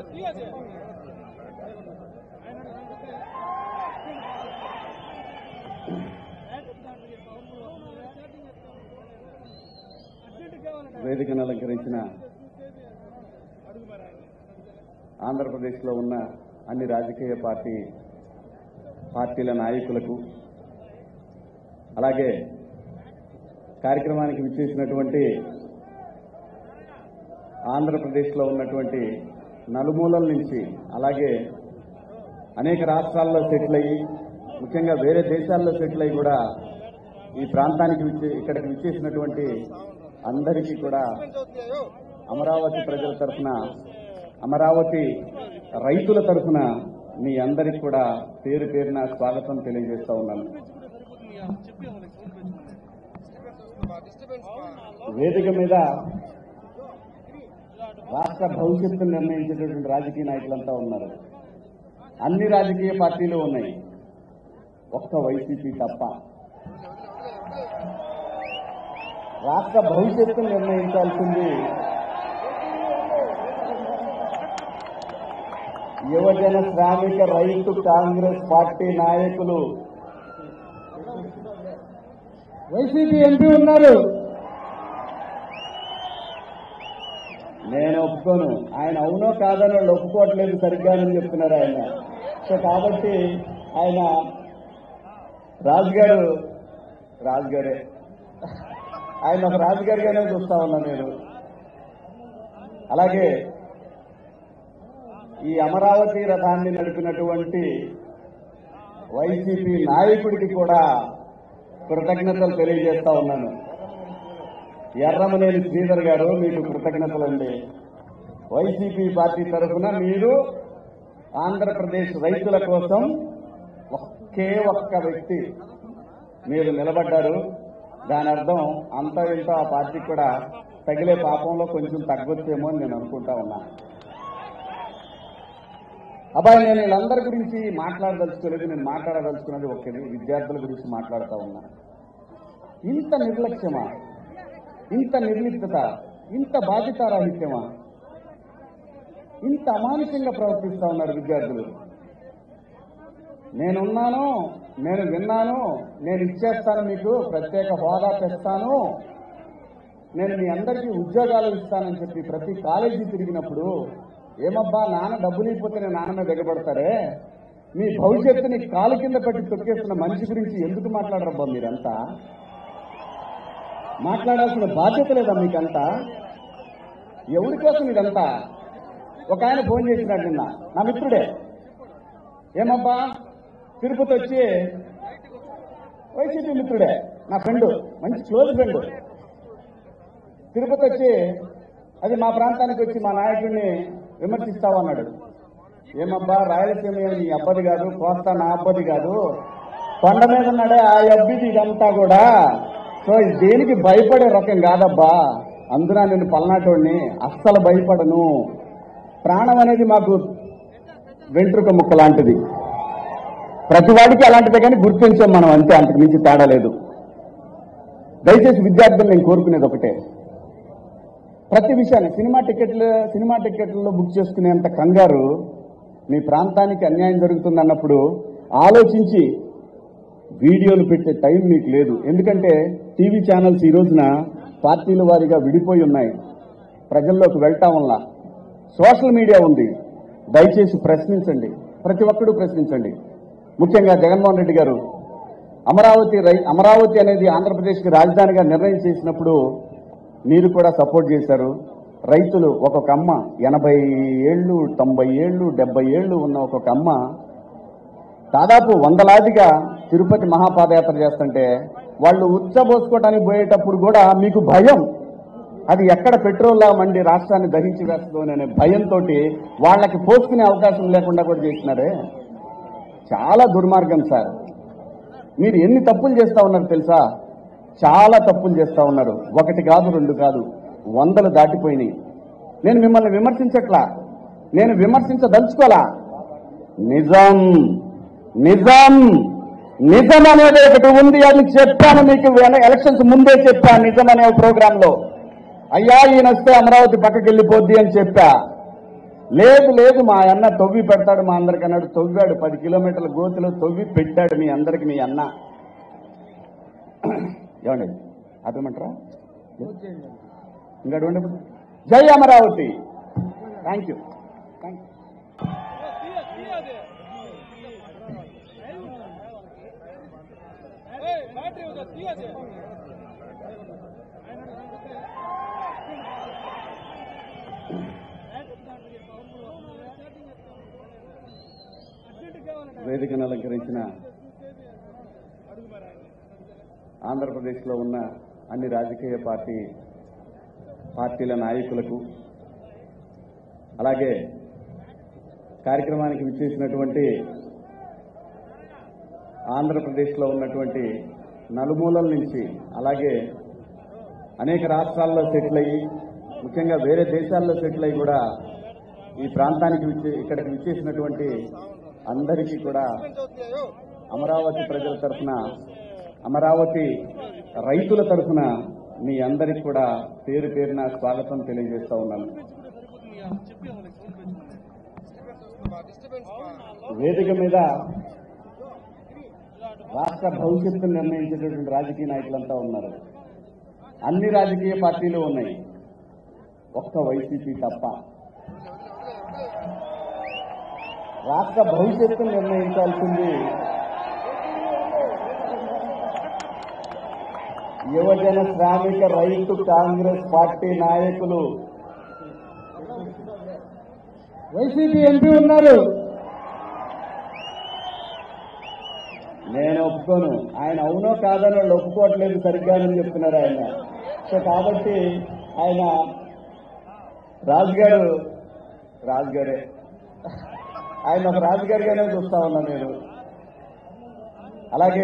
వేదికను అలంకరించిన ఆంధ్రప్రదేశ్లో ఉన్న అన్ని రాజకీయ పార్టీల నాయకులకు, అలాగే కార్యక్రమానికి విచ్చేసినటువంటి ఆంధ్రప్రదేశ్లో ఉన్నటువంటి నలుమూలల నుంచి, అలాగే అనేక రాష్ట్రాల్లో సెటిల్ అయ్యి, ముఖ్యంగా వేరే దేశాల్లో సెటిల్ అయ్యి కూడా ఈ ప్రాంతానికి ఇక్కడికి విచ్చేసినటువంటి అందరికీ కూడా అమరావతి ప్రజల తరఫున, అమరావతి రైతుల తరఫున మీ అందరికీ కూడా పేరు పేరున స్వాగతం తెలియజేస్తా ఉన్నాను. వేదిక మీద రాష్ట్ర భవిష్యత్తును నిర్ణయించేటటువంటి రాజకీయ నాయకులంతా ఉన్నారు. అన్ని రాజకీయ పార్టీలు ఉన్నాయి, ఒక్క వైసీపీ తప్ప. రాష్ట్ర భవిష్యత్తును నిర్ణయించాల్సింది యువజన శ్రామిక రైతు కాంగ్రెస్ పార్టీ నాయకులు. వైసీపీ ఎంపీ ఉన్నారు, నేను ఒప్పుకోను. ఆయన అవునో కాదని వాళ్ళు ఒప్పుకోవట్లేదు సరిగ్గానని చెప్తున్నారు ఆయన. సో కాబట్టి ఆయన రాజుగారే ఆయన ఒక రాజుగారిగానే చూస్తా ఉన్నా నేను. అలాగే ఈ అమరావతి రథాన్ని నడిపినటువంటి వైసీపీ నాయకుడికి కూడా కృతజ్ఞతలు తెలియజేస్తా ఉన్నాను. ఎర్రమనేని శ్రీధర్ గారు, మీకు కృతజ్ఞతలండి. వైసీపీ పార్టీ తరఫున మీరు ఆంధ్రప్రదేశ్ రైతుల కోసం ఒకే ఒక్క వ్యక్తి మీరు నిలబడ్డారు. దాని అర్థం అంత ఇంత ఆ పార్టీకి కూడా తగిలే పాపంలో కొంచెం తగ్గొచ్చేమో అని నేను అనుకుంటా ఉన్నా. అబ్బాయి, నేను వీళ్ళందరి గురించి మాట్లాడదలుచుకోలేదు. నేను మాట్లాడదలుచుకున్నది ఒక్కటి, విద్యార్థుల గురించి మాట్లాడుతూ ఉన్నా. ఇంత నిర్లక్ష్యమా, ఇంత నిర్లిప్తత, ఇంత బాధ్యతారాహిత్యమా, ఇంత అమానుషంగా ప్రవర్తిస్తూ ఉన్నారు విద్యార్థులు. నేనున్నాను, నేను విన్నాను, నేను ఇచ్చేస్తాను, మీకు ప్రత్యేక హోదా తెస్తాను, నేను మీ అందరికీ ఉద్యోగాలు ఇస్తానని చెప్పి ప్రతి కాలేజీ తిరిగినప్పుడు, ఏమబ్బా నాన్న డబ్బులు ఇవ్వకపోతే నేను నాన్న మీద దిగబడతారే, మీ భవిష్యత్తుని కాలు కింద పెట్టి తొక్కేస్తున్న మనిషి గురించి ఎందుకు మాట్లాడరబ్బా? మీరంతా మాట్లాడాల్సిన బాధ్యత లేదా మీకంతా? ఎవరి కోసం ఇదంతా? ఒక ఆయన ఫోన్ చేసినాడు నిన్న, నా మిత్రుడే. ఏమబ్బా, తిరుపతి వచ్చి, వైసీపీ మిత్రుడే, నా ఫ్రెండ్, మంచి క్లోజ్ ఫ్రెండ్, తిరుపతి వచ్చి అది మా ప్రాంతానికి వచ్చి మా నాయకుడిని విమర్శిస్తావన్నాడు. ఏమబ్బా, రాయలసీమ నీ అబ్బది కాదు, కోస్తా నా అబ్బది కాదు, కొండ మీద ఉన్నాడే ఆ అబ్బిది ఇదంతా కూడా. సో దేనికి భయపడే రకం కాదబ్బా, అందున నేను పల్నాటోడిని, అస్సలు భయపడను. ప్రాణం అనేది మాకు వెంట్రుక ముక్క లాంటిది, ప్రతి వాడికి అలాంటిదే, కానీ గుర్తించాం మనం అంతే, అంతకు మించి తేడా లేదు. దయచేసి విద్యార్థులు నేను కోరుకునేది ఒకటే, ప్రతి విషయాన్ని సినిమా టికెట్లలో బుక్ చేసుకునేంత కంగారు మీ ప్రాంతానికి అన్యాయం జరుగుతుందన్నప్పుడు ఆలోచించి వీడియోలు పెట్టే టైం మీకు లేదు. ఎందుకంటే టీవీ ఛానల్స్ ఈ రోజున పార్టీల వారీగా విడిపోయి ఉన్నాయి, ప్రజల్లోకి వెళ్తాం వల్ల. సోషల్ మీడియా ఉంది, దయచేసి ప్రశ్నించండి, ప్రతి ఒక్కరూ ప్రశ్నించండి. ముఖ్యంగా జగన్మోహన్ రెడ్డి గారు అమరావతి అనేది ఆంధ్రప్రదేశ్కి రాజధానిగా నిర్ణయం చేసినప్పుడు మీరు కూడా సపోర్ట్ చేశారు. రైతులు ఒక్కొక్క అమ్మ 80 ఏళ్ళు, 90 ఏళ్ళు, 70 ఏళ్ళు ఉన్న ఒక్కొక్క అమ్మ దాదాపు వందలాదిగా తిరుపతి మహాపాదయాత్ర చేస్తుంటే వాళ్ళు ఉచ్చబోసుకోవడానికి పోయేటప్పుడు కూడా మీకు భయం, అది ఎక్కడ పెట్రోల్లా మండి రాష్ట్రాన్ని దహించి వేస్తుందనే భయంతో వాళ్ళకి పోసుకునే అవకాశం లేకుండా కూడా చేసినారే. చాలా దుర్మార్గం సార్. మీరు ఎన్ని తప్పులు చేస్తా ఉన్నారు తెలుసా? చాలా తప్పులు చేస్తా ఉన్నారు. ఒకటి కాదు, రెండు కాదు, 100 దాటిపోయినాయి. నేను మిమ్మల్ని విమర్శించట్లా, నేను విమర్శించదలుచుకోలా. నిజం నిజం నిజం అనేది ఒకటి ఉంది, అది చెప్పాను మీకు ఎలక్షన్స్ ముందే చెప్పా. నిజం అనే ప్రోగ్రామ్ లో, అయ్యా ఈయన వస్తే అమరావతి పక్కకి వెళ్ళిపోద్ది అని చెప్పా. లేదు లేదు మా అన్న తవ్వి పెడతాడు మా అందరికి అన్నాడు. తవ్వాడు 10 కిలోమీటర్ల గోతులు తవ్వి పెట్టాడు మీ అందరికి మీ అన్న. ఏమండి అర్థమంటారా? ఇంకా అటువంటి జై అమరావతి. Thank you. వేదికను అలంకరించిన ఆంధ్రప్రదేశ్లో ఉన్న అన్ని రాజకీయ పార్టీల నాయకులకు, అలాగే కార్యక్రమానికి విచ్చేసినటువంటి ఆంధ్రప్రదేశ్లో ఉన్నటువంటి నలుమూలల నుంచి, అలాగే అనేక రాష్ట్రాల్లో సెటిల్ అయ్యి ముఖ్యంగా వేరే దేశాల్లో సెటిల్ అయ్యి కూడా ఈ ప్రాంతానికి ఇక్కడికి విచ్చేసినటువంటి అందరికీ కూడా అమరావతి ప్రజల తరఫున, అమరావతి రైతుల తరఫున మీ అందరికీ కూడా పేరు పేరున స్వాగతం తెలియజేస్తా ఉన్నాను. వేదిక మీద రాష్ట్ర భవిష్యత్తును నిర్ణయించేటటువంటి రాజకీయ నాయకులంతా ఉన్నారు. అన్ని రాజకీయ పార్టీలు ఉన్నాయి, ఒక్క వైసీపీ తప్ప. రాష్ట్ర భవిష్యత్తును నిర్ణయించాల్సింది యువజన శ్రామిక రైతు కాంగ్రెస్ పార్టీ నాయకులు. వైసీపీ ఎంపీ ఉన్నారు, నేను ఒప్పుకోను. ఆయన అవునో కాదని వాళ్ళు ఒప్పుకోవట్లేదు సరిగ్గానని చెప్తున్నారు ఆయన. సో కాబట్టి ఆయన రాజుగారే ఆయన ఒక రాజుగారిగానే చూస్తా ఉన్నా నేను. అలాగే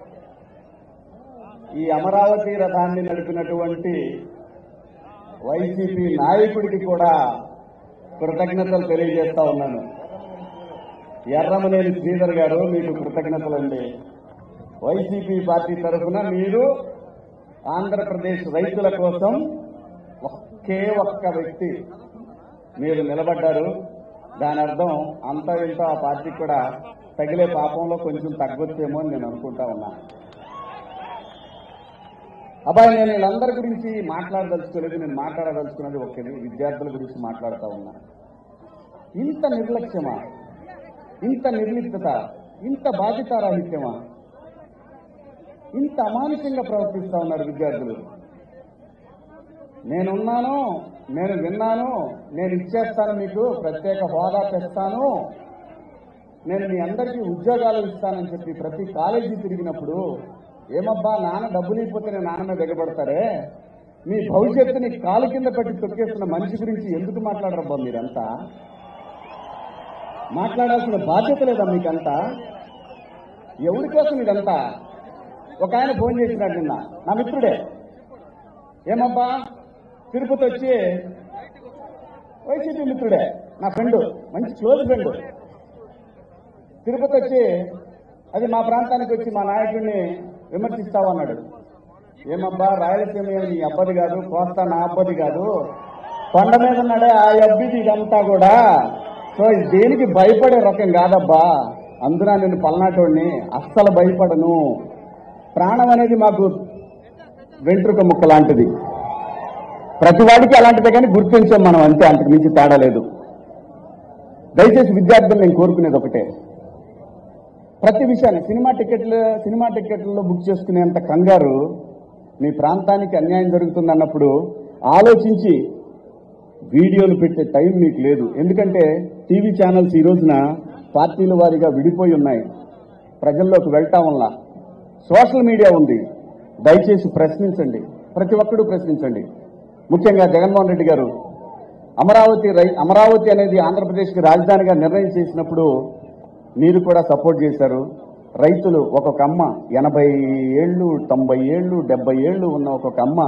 ఈ అమరావతి రథాన్ని నడిపినటువంటి వైసీపీ నాయకుడికి కూడా కృతజ్ఞతలు తెలియజేస్తా ఉన్నాను. ఎర్రమనేని శ్రీధర్ గారు, మీకు కృతజ్ఞతలండి. వైసీపీ పార్టీ తరఫున మీరు ఆంధ్రప్రదేశ్ రైతుల కోసం ఒకే ఒక్క వ్యక్తి మీరు నిలబడ్డారు. దాని అర్థం అంత ఇంత ఆ పార్టీకి కూడా తగిలే పాపంలో కొంచెం తగ్గొచ్చేమో అని నేను అనుకుంటా ఉన్నా. అబ్బాయి, నేను వీళ్ళందరి గురించి మాట్లాడదలుచుకోలేదు. నేను మాట్లాడదలుచుకున్నది ఒక్కటి, విద్యార్థుల గురించి మాట్లాడుతూ ఉన్నా. ఇంత నిర్లక్ష్యమా, ఇంత నిర్లిప్తత, ఇంత బాధ్యతారాహిత్యమా, ఇంత అమానుషంగా ప్రవర్తిస్తా ఉన్నారు విద్యార్థులు. నేనున్నాను, నేను విన్నాను, నేను ఇచ్చేస్తాను, మీకు ప్రత్యేక హోదా తెస్తాను, నేను మీ అందరికీ ఉద్యోగాలు ఇస్తానని చెప్పి ప్రతి కాలేజీ తిరిగినప్పుడు ఏమబ్బా నాన్న డబ్బులు ఇవ్వకపోతే నేను నాన్న మీద దిగబడతారే, మీ భవిష్యత్తుని కాలు కింద పెట్టి తొక్కేస్తున్న మనిషి గురించి ఎందుకు మాట్లాడరబ్బా? మీరంతా మాట్లాడాల్సిన బాధ్యత లేదా మీకంతా? ఎవరి కోసం ఇదంతా? ఒక ఆయన ఫోన్ చేసినాడు నిన్న, నా మిత్రుడే. ఏమబ్బా తిరుపతి వచ్చి, వైసీపీ మిత్రుడే, నా ఫ్రెండ్, మంచి క్లోజ్ ఫ్రెండ్. తిరుపతి వచ్చి అది మా ప్రాంతానికి వచ్చి మా నాయకుడిని విమర్శిస్తావన్నాడు. ఏమబ్బా రాయలసీమ నీ అబ్బది కాదు, కోస్తా నా అబ్బది కాదు, కొండ మీద ఉన్నాడే ఆ అబ్బిది ఇదంతా కూడా. సో దేనికి భయపడే రకం కాదబ్బా, అందున నేను పల్నాటోడిని, అస్సలు భయపడను. ప్రాణం అనేది మాకు వెంట్రుక ముక్క లాంటిది, ప్రతివాడికి అలాంటిదే కానీ గుర్తించాం మనం, అంతే, అంతకు మించి తేడా లేదు. దయచేసి విద్యార్థులు నేను కోరుకునేది ఒకటే, ప్రతి విషయాన్ని సినిమా టికెట్లలో బుక్ చేసుకునేంత కంగారు మీ ప్రాంతానికి అన్యాయం జరుగుతుందన్నప్పుడు ఆలోచించి వీడియోలు పెట్టే టైం మీకు లేదు. ఎందుకంటే టీవీ ఛానల్స్ ఈ రోజున పార్టీల వారీగా విడిపోయి ఉన్నాయి, ప్రజల్లోకి వెళ్ళటం వల్ల. సోషల్ మీడియా ఉంది, దయచేసి ప్రశ్నించండి, ప్రతి ఒక్కరూ ప్రశ్నించండి. ముఖ్యంగా జగన్మోహన్ రెడ్డి గారు అమరావతి అనేది ఆంధ్రప్రదేశ్కి రాజధానిగా నిర్ణయం చేసినప్పుడు మీరు కూడా సపోర్ట్ చేశారు. రైతులు ఒక్కొక్క అమ్మ 80 ఏళ్ళు, 90 ఏళ్ళు, 70 ఏళ్ళు ఉన్న ఒక్కొక్క అమ్మ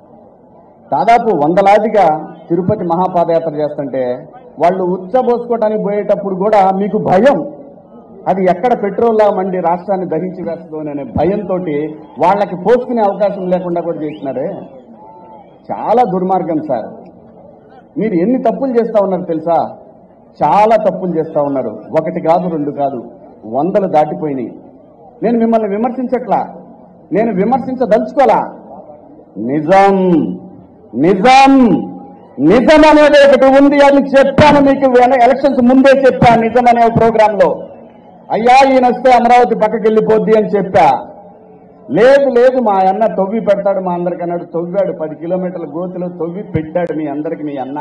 దాదాపు వందలాదిగా తిరుపతి మహాపాదయాత్ర చేస్తుంటే వాళ్ళు ఉచ్చబోసుకోవడానికి పోయేటప్పుడు కూడా మీకు భయం, అది ఎక్కడ పెట్రోల్లా మండి రాష్ట్రాన్ని దహించి వేస్తుందో అనే భయంతో వాళ్ళకి పోసుకునే అవకాశం లేకుండా కూడా చేసినారే. చాలా దుర్మార్గం సార్. మీరు ఎన్ని తప్పులు చేస్తా ఉన్నారు తెలుసా? చాలా తప్పులు చేస్తా ఉన్నారు. ఒకటి కాదు, రెండు కాదు, 100 దాటిపోయినాయి. నేను మిమ్మల్ని విమర్శించట్లా, నేను విమర్శించదలుచుకోలా. నిజం నిజం నిజం అనేది ఒకటి ఉంది. అది చెప్పాను మీకు, ఎలక్షన్స్ ముందే చెప్పాను. నిజం అనే ప్రోగ్రామ్ లో అయ్యా ఈయన వస్తే అమరావతి పక్కకి వెళ్ళిపోద్ది అని చెప్పా. లేదు లేదు మా అన్న తవ్వి పెడతాడు మా అందరికి అన్నాడు. తవ్వాడు, 10 కిలోమీటర్ల గోతిలో తవ్వి పెట్టాడు మీ అందరికి మీ అన్న.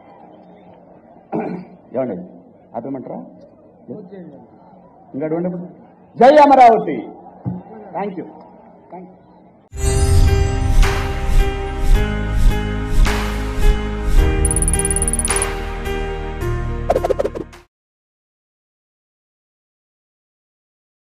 ఏమండి అర్థమంటారా? ఇంకా జై అమరావతి. Thank you.